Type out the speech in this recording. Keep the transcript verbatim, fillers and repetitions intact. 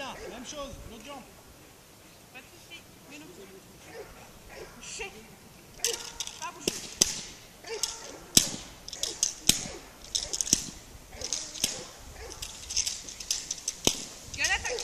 Bien, même chose, l'autre jambe. Pas de soucis, mets-le. Boucher. Pas bouger. Bien l'attaque.